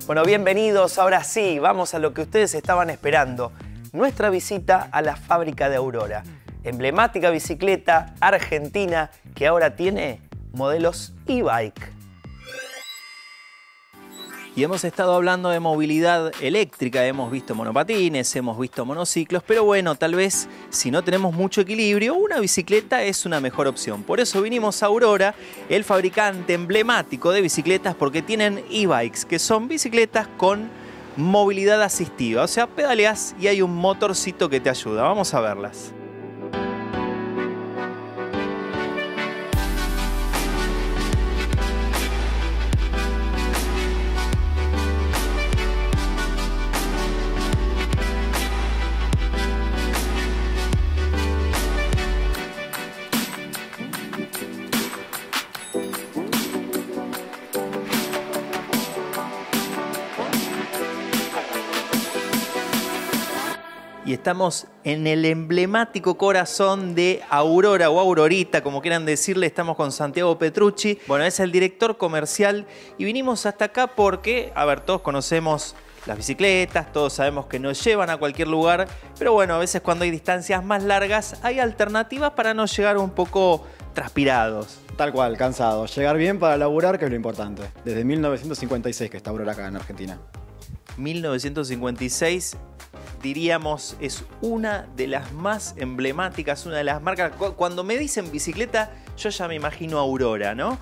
Bueno, bienvenidos. Ahora sí, vamos a lo que ustedes estaban esperando. Nuestra visita a la fábrica de Aurora. Emblemática bicicleta argentina que ahora tiene modelos e-bike. Y hemos estado hablando de movilidad eléctrica, hemos visto monopatines, hemos visto monociclos, pero bueno, tal vez si no tenemos mucho equilibrio, una bicicleta es una mejor opción. Por eso vinimos a Aurora, el fabricante emblemático de bicicletas, porque tienen e-bikes, que son bicicletas con movilidad asistiva. O sea, pedaleas y hay un motorcito que te ayuda. Vamos a verlas. Y estamos en el emblemático corazón de Aurora o Aurorita, como quieran decirle. Estamos con Santiago Petrucci. Bueno, es el director comercial y vinimos hasta acá porque, a ver, todos conocemos las bicicletas, todos sabemos que nos llevan a cualquier lugar, pero bueno, a veces cuando hay distancias más largas hay alternativas para no llegar un poco transpirados. Tal cual, cansado. Llegar bien para laburar, que es lo importante. Desde 1956 que está Aurora acá en Argentina. 1956, diríamos, es una de las más emblemáticas, una de las marcas. Cuando me dicen bicicleta, yo ya me imagino Aurora, ¿no?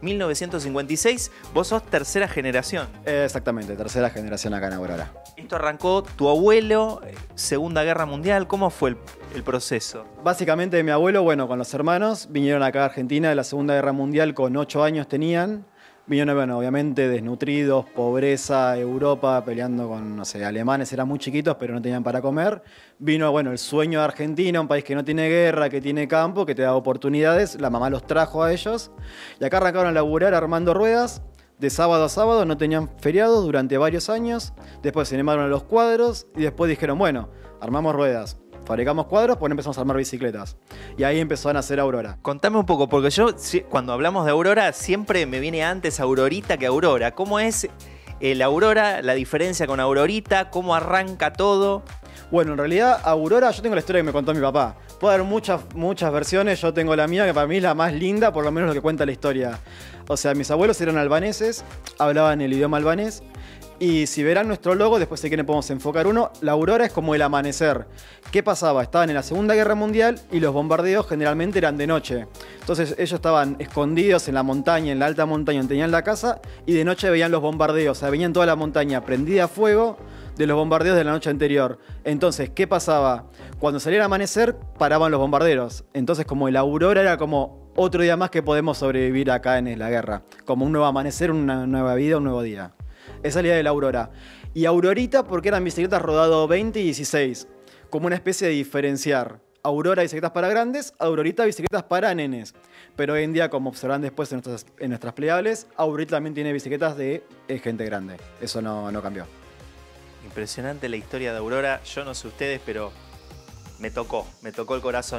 1956, vos sos tercera generación. Exactamente, tercera generación acá en Aurora. Esto arrancó tu abuelo, Segunda Guerra Mundial. ¿Cómo fue el proceso? Básicamente mi abuelo, bueno, con los hermanos, vinieron acá a Argentina de la Segunda Guerra Mundial, con 8 años tenían. Vinieron, bueno, obviamente desnutridos, pobreza, Europa, peleando con, no sé, alemanes, eran muy chiquitos, pero no tenían para comer. Vino, bueno, el sueño de Argentina, un país que no tiene guerra, que tiene campo, que te da oportunidades. La mamá los trajo a ellos. Y acá arrancaron a laburar armando ruedas. De sábado a sábado, no tenían feriados durante varios años. Después se animaron a los cuadros y después dijeron, bueno, armamos ruedas. Fabricamos cuadros, pues empezamos a armar bicicletas. Y ahí empezó a nacer Aurora. Contame un poco, porque yo cuando hablamos de Aurora siempre me viene antes Aurorita que Aurora. ¿Cómo es el Aurora, la diferencia con Aurorita? ¿Cómo arranca todo? Bueno, en realidad Aurora, yo tengo la historia que me contó mi papá. Puede haber muchas versiones, yo tengo la mía, que para mí es la más linda, por lo menos lo que cuenta la historia. O sea, mis abuelos eran albaneses, hablaban el idioma albanés. Y si verán nuestro logo, después si quieren podemos enfocar uno, la aurora es como el amanecer. ¿Qué pasaba? Estaban en la Segunda Guerra Mundial y los bombardeos generalmente eran de noche. Entonces ellos estaban escondidos en la montaña, en la alta montaña donde tenían la casa, y de noche veían los bombardeos. O sea, veían toda la montaña prendida a fuego de los bombardeos de la noche anterior. Entonces, ¿qué pasaba? Cuando salía el amanecer, paraban los bombarderos. Entonces, como la aurora era como otro día más que podemos sobrevivir acá en la guerra. Como un nuevo amanecer, una nueva vida, un nuevo día. Esa es la idea de la Aurora. Y Aurorita porque eran bicicletas rodado 20 y 16. Como una especie de diferenciar. Aurora bicicletas para grandes, Aurorita bicicletas para nenes. Pero hoy en día, como observan después en nuestras plegables, Aurorita también tiene bicicletas de gente grande. Eso no cambió. Impresionante la historia de Aurora. Yo no sé ustedes, pero me tocó el corazón.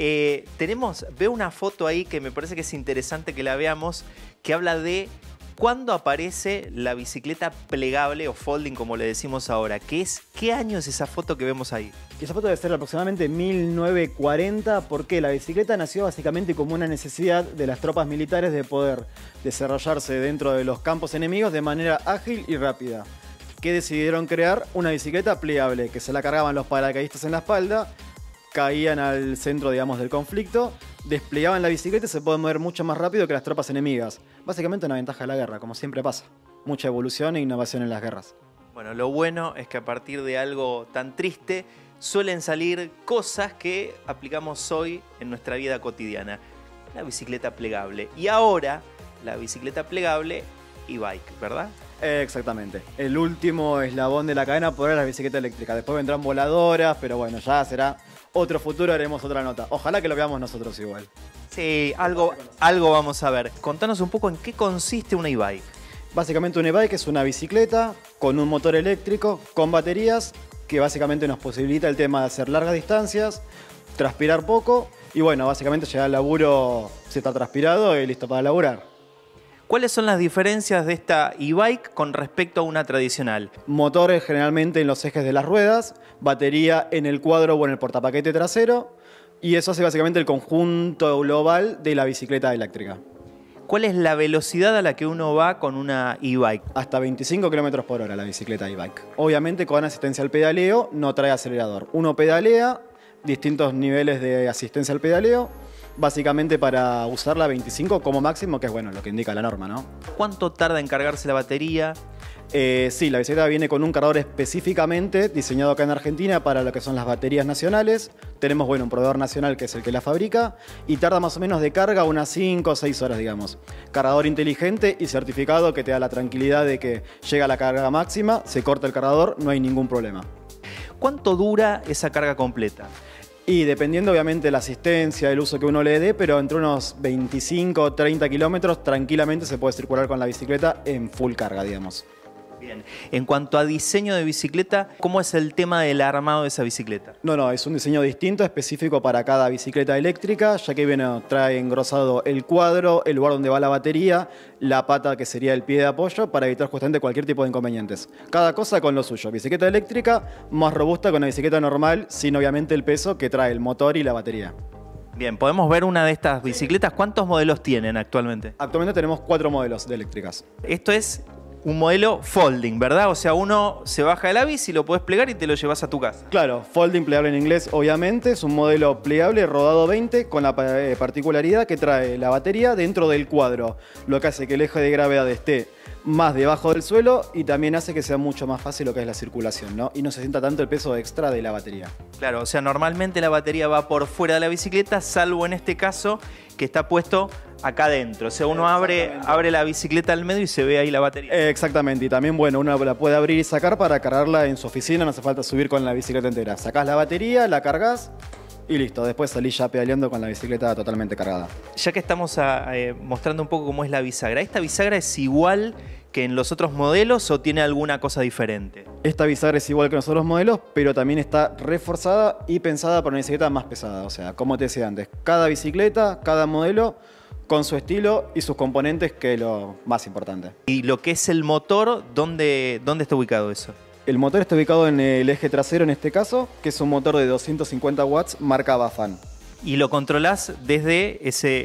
Veo una foto ahí que me parece que es interesante que la veamos, que habla de ¿cuándo aparece la bicicleta plegable o folding, como le decimos ahora? ¿Qué año es esa foto que vemos ahí? Esa foto debe ser aproximadamente 1940, porque la bicicleta nació básicamente como una necesidad de las tropas militares de poder desarrollarse dentro de los campos enemigos de manera ágil y rápida. Que decidieron crear una bicicleta plegable, que se la cargaban los paracaidistas en la espalda, caían al centro, digamos, del conflicto, desplegaban la bicicleta y se pueden mover mucho más rápido que las tropas enemigas. Básicamente una ventaja de la guerra, como siempre pasa. Mucha evolución e innovación en las guerras. Bueno, lo bueno es que a partir de algo tan triste suelen salir cosas que aplicamos hoy en nuestra vida cotidiana. La bicicleta plegable. Y ahora, la bicicleta plegable e-bike, ¿verdad? Exactamente. El último eslabón de la cadena por la bicicleta eléctrica. Después vendrán voladoras, pero bueno, ya será otro futuro, haremos otra nota. Ojalá que lo veamos nosotros igual. Sí, algo vamos a ver. Contanos un poco en qué consiste una e-bike. Básicamente un e-bike es una bicicleta con un motor eléctrico, con baterías, que básicamente nos posibilita el tema de hacer largas distancias, transpirar poco y bueno, básicamente llegar al laburo si está transpirado y listo para laburar. ¿Cuáles son las diferencias de esta e-bike con respecto a una tradicional? Motores generalmente en los ejes de las ruedas, batería en el cuadro o en el portapaquete trasero, y eso hace básicamente el conjunto global de la bicicleta eléctrica. ¿Cuál es la velocidad a la que uno va con una e-bike? Hasta 25 km por hora la bicicleta e-bike. Obviamente con asistencia al pedaleo, no trae acelerador. Uno pedalea, distintos niveles de asistencia al pedaleo, básicamente para usarla 25 como máximo, que es bueno, lo que indica la norma, ¿no? ¿Cuánto tarda en cargarse la batería? Sí, la bicicleta viene con un cargador específicamente diseñado acá en Argentina para lo que son las baterías nacionales. Tenemos, bueno, un proveedor nacional que es el que la fabrica y tarda más o menos de carga unas 5 o 6 horas, digamos. Cargador inteligente y certificado que te da la tranquilidad de que llega a la carga máxima, se corta el cargador, no hay ningún problema. ¿Cuánto dura esa carga completa? Y dependiendo obviamente de la asistencia, el uso que uno le dé, pero entre unos 25 o 30 kilómetros tranquilamente se puede circular con la bicicleta en full carga, digamos. Bien. En cuanto a diseño de bicicleta, ¿cómo es el tema del armado de esa bicicleta? No, es un diseño distinto, específico para cada bicicleta eléctrica, ya que trae engrosado el cuadro, el lugar donde va la batería, la pata que sería el pie de apoyo, para evitar justamente cualquier tipo de inconvenientes. Cada cosa con lo suyo. Bicicleta eléctrica más robusta que una bicicleta normal, sin obviamente el peso que trae el motor y la batería. Bien, podemos ver una de estas bicicletas. ¿Cuántos modelos tienen actualmente? Actualmente tenemos 4 modelos de eléctricas. Esto es un modelo folding, ¿verdad? O sea, uno se baja de la bici, lo puedes plegar y te lo llevas a tu casa. Claro, folding plegable en inglés, obviamente. Es un modelo plegable rodado 20 con la particularidad que trae la batería dentro del cuadro, lo que hace que el eje de gravedad esté más debajo del suelo y también hace que sea mucho más fácil lo que es la circulación, ¿no? Y no se sienta tanto el peso extra de la batería. Claro, o sea, normalmente la batería va por fuera de la bicicleta, salvo en este caso que está puesto acá adentro. O sea, uno abre la bicicleta al medio y se ve ahí la batería. Exactamente, y también, bueno, uno la puede abrir y sacar para cargarla en su oficina, no hace falta subir con la bicicleta entera. Sacás la batería, la cargas y listo. Después salís ya pedaleando con la bicicleta totalmente cargada. Ya que estamos mostrando un poco cómo es la bisagra, ¿esta bisagra es igual que en los otros modelos o tiene alguna cosa diferente? Esta bisagra es igual que en los otros modelos, pero también está reforzada y pensada para una bicicleta más pesada. O sea, como te decía antes, cada bicicleta, cada modelo con su estilo y sus componentes, que es lo más importante. ¿Y lo que es el motor, dónde está ubicado eso? El motor está ubicado en el eje trasero en este caso, que es un motor de 250 watts marca Bafan. Y lo controlás desde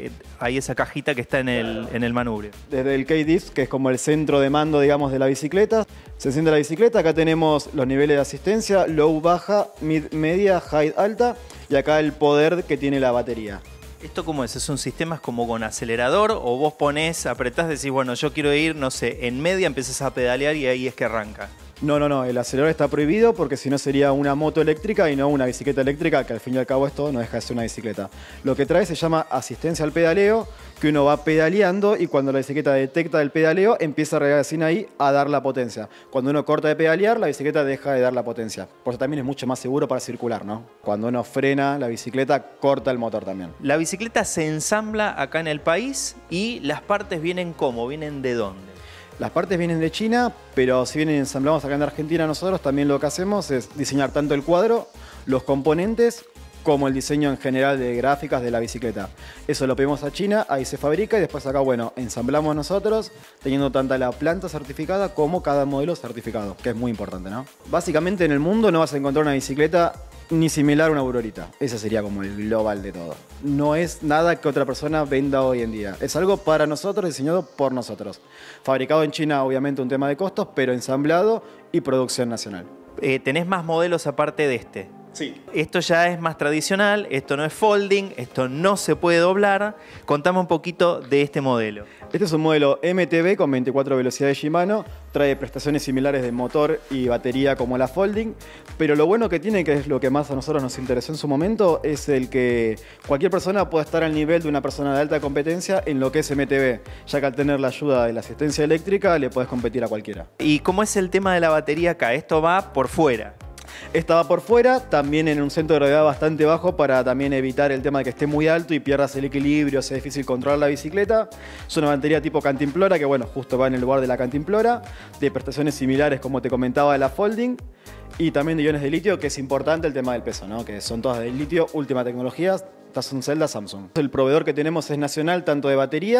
esa cajita que está en el manubrio. Desde el K-Disc, que es como el centro de mando, digamos, de la bicicleta. Se enciende la bicicleta, acá tenemos los niveles de asistencia, low, baja, mid, media, high, alta, y acá el poder que tiene la batería. ¿Esto cómo es? ¿Es un sistema como con acelerador o vos apretás, decís, bueno, yo quiero ir, no sé, en media, empezás a pedalear y ahí es que arranca? No, el acelerador está prohibido porque si no sería una moto eléctrica y no una bicicleta eléctrica, que al fin y al cabo esto no deja de ser una bicicleta. Lo que trae se llama asistencia al pedaleo, que uno va pedaleando y cuando la bicicleta detecta el pedaleo empieza recién ahí a dar la potencia. Cuando uno corta de pedalear, la bicicleta deja de dar la potencia. Por eso también es mucho más seguro para circular, ¿no? Cuando uno frena la bicicleta, corta el motor también. La bicicleta se ensambla acá en el país y las partes vienen ¿cómo? ¿Vienen de dónde? Las partes vienen de China, pero si bien ensamblamos acá en Argentina nosotros, también lo que hacemos es diseñar tanto el cuadro, los componentes, como el diseño en general de gráficas de la bicicleta. Eso lo pedimos a China, ahí se fabrica y después acá, bueno, ensamblamos nosotros, teniendo tanto la planta certificada como cada modelo certificado, que es muy importante, ¿no? Básicamente en el mundo no vas a encontrar una bicicleta ni similar a una Aurorita. Ese sería como el global de todo. No es nada que otra persona venda hoy en día. Es algo para nosotros, diseñado por nosotros. Fabricado en China, obviamente un tema de costos, pero ensamblado y producción nacional. ¿Tenés más modelos aparte de este? Sí. Esto ya es más tradicional, esto no es folding, esto no se puede doblar. Contame un poquito de este modelo. Este es un modelo MTB con 24 velocidades Shimano, trae prestaciones similares de motor y batería como la folding, pero lo bueno que tiene, que es lo que más a nosotros nos interesó en su momento, es el que cualquier persona pueda estar al nivel de una persona de alta competencia en lo que es MTB, ya que al tener la ayuda de la asistencia eléctrica le podés competir a cualquiera. ¿Y cómo es el tema de la batería acá? Esto va por fuera. Esta va por fuera, también en un centro de gravedad bastante bajo para también evitar el tema de que esté muy alto y pierdas el equilibrio, sea difícil controlar la bicicleta. Es una batería tipo cantimplora, que bueno, justo va en el lugar de la cantimplora, de prestaciones similares como te comentaba de la folding, y también de iones de litio, que es importante el tema del peso, ¿no? Que son todas de litio, última tecnología, estas son celdas Samsung. El proveedor que tenemos es nacional, tanto de batería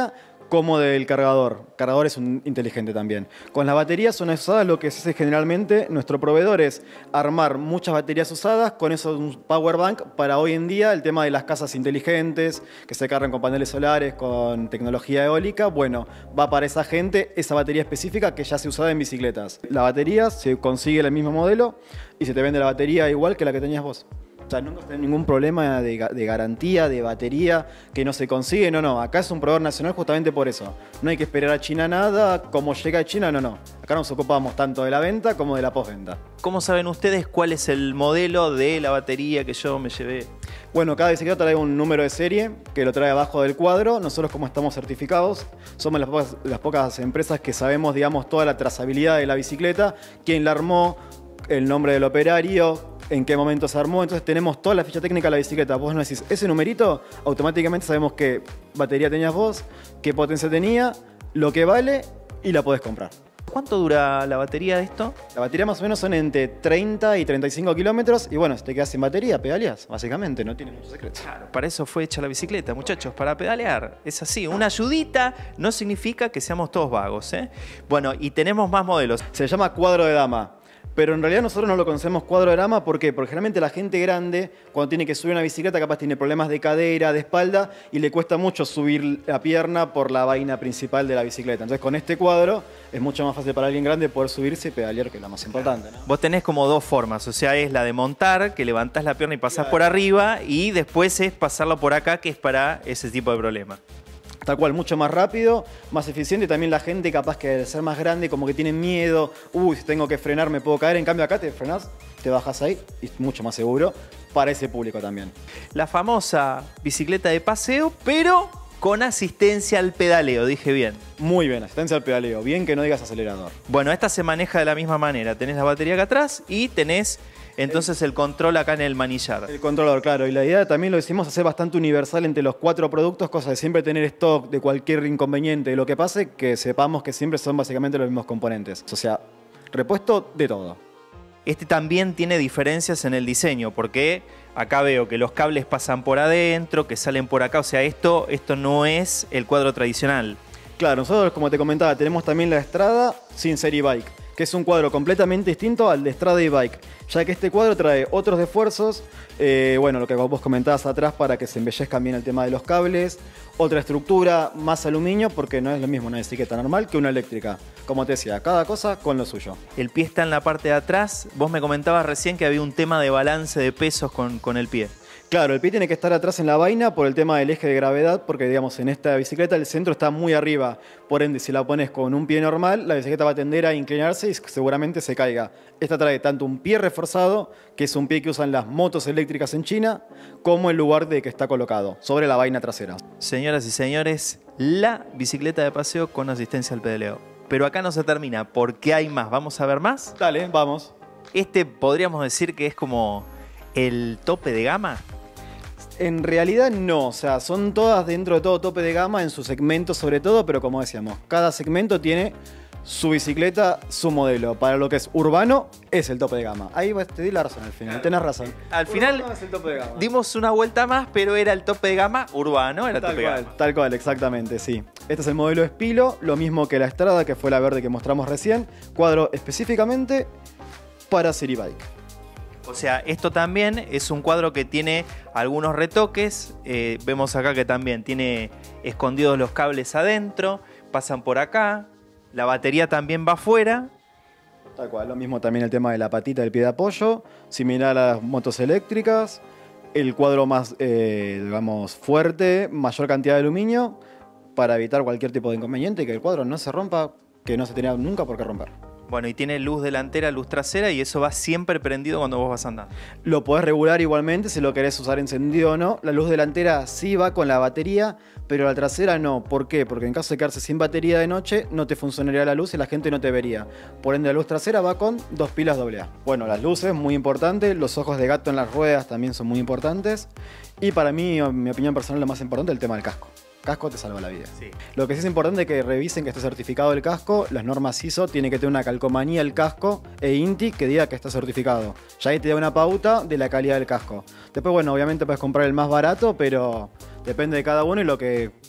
como del cargador. El cargador es inteligente también. Con las baterías son usadas, lo que se hace generalmente nuestro proveedor es armar muchas baterías usadas, con eso un power bank para hoy en día el tema de las casas inteligentes, que se cargan con paneles solares, con tecnología eólica. Bueno, va para esa gente esa batería específica que ya se usa en bicicletas. La batería se consigue el mismo modelo y se te vende la batería igual que la que tenías vos. O sea, nunca tenés ningún problema de garantía, de batería, que no se consigue. No. Acá es un proveedor nacional justamente por eso. No hay que esperar a China nada. Como llega a China, no. Acá nos ocupamos tanto de la venta como de la postventa. ¿Cómo saben ustedes cuál es el modelo de la batería que yo me llevé? Bueno, cada bicicleta trae un número de serie que lo trae abajo del cuadro. Nosotros, como estamos certificados, somos las pocas empresas que sabemos, digamos, toda la trazabilidad de la bicicleta, quién la armó, el nombre del operario, en qué momento se armó. Entonces tenemos toda la ficha técnica de la bicicleta. Vos nos decís ese numerito, automáticamente sabemos qué batería tenías vos, qué potencia tenía, lo que vale y la podés comprar. ¿Cuánto dura la batería de esto? La batería más o menos son entre 30 y 35 kilómetros y bueno, si te quedas sin batería, pedaleás, básicamente, no tiene mucho secreto. Claro, para eso fue hecha la bicicleta, muchachos, para pedalear. Es así, una ayudita no significa que seamos todos vagos, ¿eh? Bueno, y tenemos más modelos. Se llama cuadro de dama. Pero en realidad nosotros no lo conocemos cuadro de dama. ¿Por qué? Porque generalmente la gente grande, cuando tiene que subir una bicicleta, capaz tiene problemas de cadera, de espalda, y le cuesta mucho subir la pierna por la vaina principal de la bicicleta. Entonces con este cuadro es mucho más fácil para alguien grande poder subirse y pedalear, que es lo más importante, ¿no? Vos tenés como dos formas, o sea, es la de montar, que levantás la pierna y pasás por arriba, y después es pasarlo por acá, que es para ese tipo de problema. Tal cual, mucho más rápido, más eficiente. También la gente capaz que de ser más grande como que tiene miedo. Uy, si tengo que frenar me puedo caer. En cambio acá te frenás, te bajas ahí y es mucho más seguro para ese público también. La famosa bicicleta de paseo, pero con asistencia al pedaleo, dije bien. Muy bien, asistencia al pedaleo. Bien que no digas acelerador. Bueno, esta se maneja de la misma manera. Tenés la batería acá atrás y tenés entonces el control acá en el manillar. El controlador, claro. Y la idea también lo decimos hacer bastante universal entre los 4 productos, cosa de siempre tener stock de cualquier inconveniente de lo que pase, que sepamos que siempre son básicamente los mismos componentes. O sea, repuesto de todo. Este también tiene diferencias en el diseño, porque acá veo que los cables pasan por adentro, que salen por acá. O sea, esto no es el cuadro tradicional. Claro, nosotros, como te comentaba, tenemos también la Strada sin Serie Bike, que es un cuadro completamente distinto al de Strada y Bike, ya que este cuadro trae otros esfuerzos, bueno, lo que vos comentabas atrás para que se embellezcan bien el tema de los cables, otra estructura, más aluminio, porque no es lo mismo una bicicleta normal que una eléctrica. Como te decía, cada cosa con lo suyo. El pie está en la parte de atrás. Vos me comentabas recién que había un tema de balance de pesos con el pie. Claro, el pie tiene que estar atrás en la vaina por el tema del eje de gravedad, porque digamos en esta bicicleta el centro está muy arriba, por ende si la pones con un pie normal, la bicicleta va a tender a inclinarse y seguramente se caiga. Esta trae tanto un pie reforzado, que es un pie que usan las motos eléctricas en China, como el lugar de que está colocado, sobre la vaina trasera. Señoras y señores, la bicicleta de paseo con asistencia al pedaleo. Pero acá no se termina, porque hay más. ¿Vamos a ver más? Dale, vamos. Este podríamos decir que es como el tope de gama. En realidad no, o sea, son todas dentro de todo tope de gama en su segmento sobre todo, pero como decíamos, cada segmento tiene su bicicleta, su modelo. Para lo que es urbano, es el tope de gama. Ahí te di la razón al final, tenés razón. Al final es el tope de gama. Dimos una vuelta más, pero era el tope de gama urbano, era el tope de gama. Tal cual, exactamente, sí. Este es el modelo Espilo, lo mismo que la Strada, que fue la verde que mostramos recién. Cuadro específicamente para City Bike. O sea, esto también es un cuadro que tiene algunos retoques. Vemos acá que también tiene escondidos los cables adentro, pasan por acá. La batería también va afuera. Tal cual, lo mismo también el tema de la patita del pie de apoyo, similar a las motos eléctricas. El cuadro más, digamos, fuerte, mayor cantidad de aluminio, para evitar cualquier tipo de inconveniente y que el cuadro no se rompa, que no se tenía nunca por qué romper. Bueno, y tiene luz delantera, luz trasera, y eso va siempre prendido cuando vos vas andando. Lo podés regular igualmente si lo querés usar encendido o no. La luz delantera sí va con la batería, pero la trasera no. ¿Por qué? Porque en caso de quedarse sin batería de noche, no te funcionaría la luz y la gente no te vería. Por ende, la luz trasera va con 2 pilas AA. Bueno, las luces, muy importante. Los ojos de gato en las ruedas también son muy importantes. Y para mí, en mi opinión personal, lo más importante es el tema del casco. Casco te salva la vida. Sí. Lo que sí es importante es que revisen que esté certificado el casco. Las normas ISO tiene que tener una calcomanía el casco e INTI que diga que está certificado. Ya ahí te da una pauta de la calidad del casco. Después, bueno, obviamente puedes comprar el más barato, pero depende de cada uno y lo que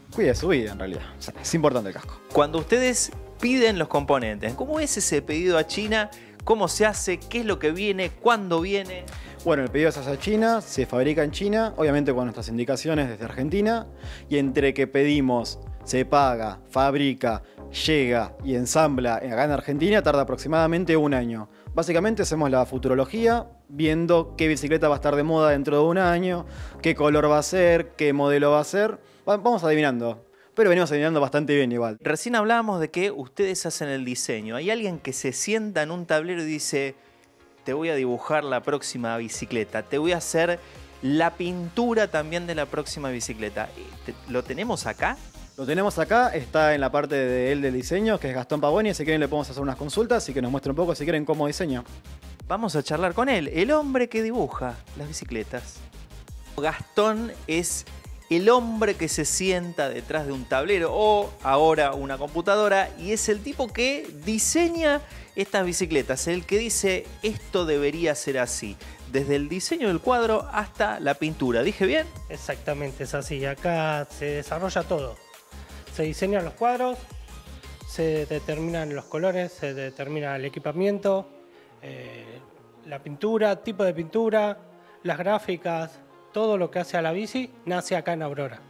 cuide su vida en realidad. O sea, es importante el casco. Cuando ustedes piden los componentes, ¿cómo es ese pedido a China? ¿Cómo se hace? ¿Qué es lo que viene? ¿Cuándo viene? Bueno, el pedido se hace a China, se fabrica en China, obviamente con nuestras indicaciones desde Argentina, y entre que pedimos, se paga, fabrica, llega y ensambla acá en Argentina, tarda aproximadamente 1 año. Básicamente hacemos la futurología, viendo qué bicicleta va a estar de moda dentro de 1 año, qué color va a ser, qué modelo va a ser. Vamos adivinando, pero venimos adivinando bastante bien igual. Recién hablábamos de que ustedes hacen el diseño. Hay alguien que se sienta en un tablero y dice, te voy a dibujar la próxima bicicleta, te voy a hacer la pintura también de la próxima bicicleta. ¿Lo tenemos acá? Lo tenemos acá, está en la parte de él del diseño, que es Gastón Pavoni. Si quieren le podemos hacer unas consultas y que nos muestre un poco, si quieren, cómo diseño. Vamos a charlar con él, el hombre que dibuja las bicicletas. Gastón es el hombre que se sienta detrás de un tablero o ahora una computadora y es el tipo que diseña estas bicicletas, el que dice esto debería ser así, desde el diseño del cuadro hasta la pintura. ¿Dije bien? Exactamente, es así. Acá se desarrolla todo. Se diseñan los cuadros, se determinan los colores, se determina el equipamiento, la pintura, tipo de pintura, las gráficas, todo lo que hace a la bici nace acá en Aurora.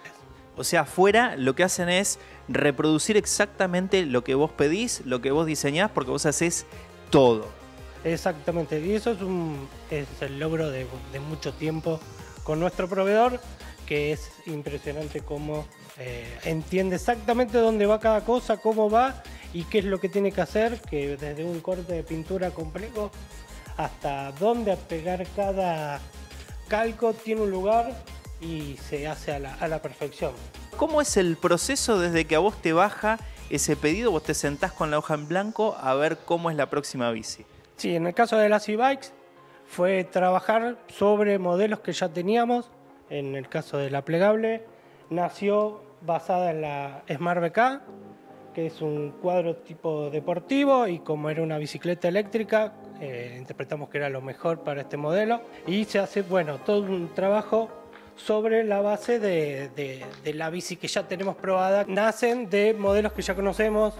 O sea, afuera lo que hacen es reproducir exactamente lo que vos pedís, lo que vos diseñás, porque vos hacés todo. Exactamente, y eso es el logro de mucho tiempo con nuestro proveedor, que es impresionante cómo entiende exactamente dónde va cada cosa, cómo va y qué es lo que tiene que hacer, que desde un corte de pintura complejo hasta dónde pegar cada calco tiene un lugar y se hace a la perfección. ¿Cómo es el proceso desde que a vos te baja ese pedido, vos te sentás con la hoja en blanco a ver cómo es la próxima bici? Sí, en el caso de las e-bikes fue trabajar sobre modelos que ya teníamos. En el caso de la plegable nació basada en la Smart BK, que es un cuadro tipo deportivo y como era una bicicleta eléctrica, interpretamos que era lo mejor para este modelo y se hace, bueno, todo un trabajo sobre la base de la bici que ya tenemos probada. Nacen de modelos que ya conocemos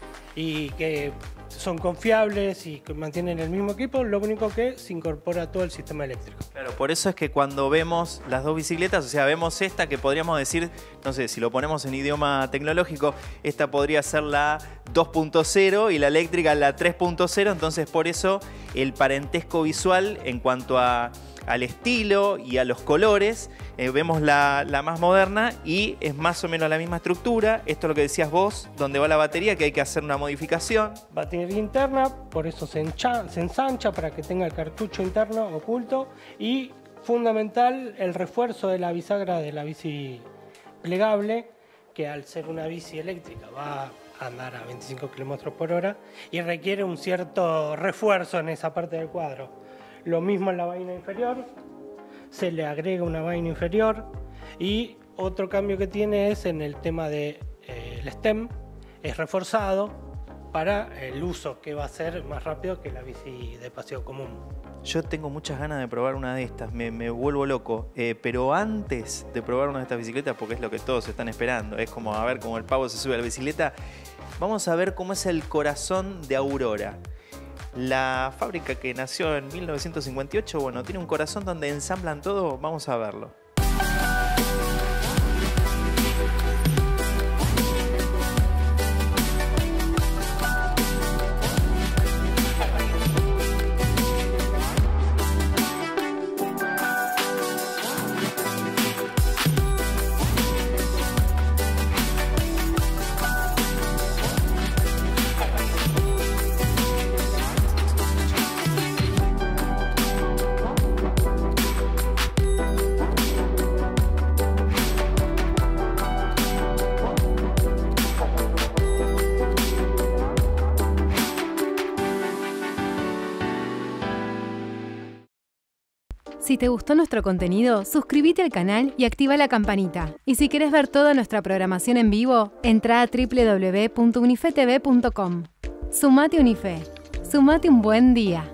y que son confiables y que mantienen el mismo equipo, lo único que se incorpora todo el sistema eléctrico. Claro, por eso es que cuando vemos las dos bicicletas, o sea, vemos esta que podríamos decir, no sé, si lo ponemos en idioma tecnológico, esta podría ser la 2.0 y la eléctrica la 3.0, entonces por eso el parentesco visual en cuanto al estilo y a los colores, vemos la más moderna y es más o menos la misma estructura. Esto es lo que decías vos, donde va la batería, que hay que hacer una modificación. Batería interna, por eso se ensancha para que tenga el cartucho interno oculto y fundamental el refuerzo de la bisagra de la bici plegable, que al ser una bici eléctrica va a andar a 25 km/h y requiere un cierto refuerzo en esa parte del cuadro. Lo mismo en la vaina inferior, se le agrega una vaina inferior y otro cambio que tiene es en el tema del stem, es reforzado para el uso que va a ser más rápido que la bici de paseo común. Yo tengo muchas ganas de probar una de estas, me vuelvo loco, pero antes de probar una de estas bicicletas, porque es lo que todos están esperando, es como a ver cómo el pavo se sube a la bicicleta, vamos a ver cómo es el corazón de Aurora. La fábrica que nació en 1958, bueno, tiene un corazón donde ensamblan todo, vamos a verlo. Si te gustó nuestro contenido, suscríbete al canal y activa la campanita. Y si querés ver toda nuestra programación en vivo, entra a www.unifetv.com. Sumate Unife. Sumate un buen día.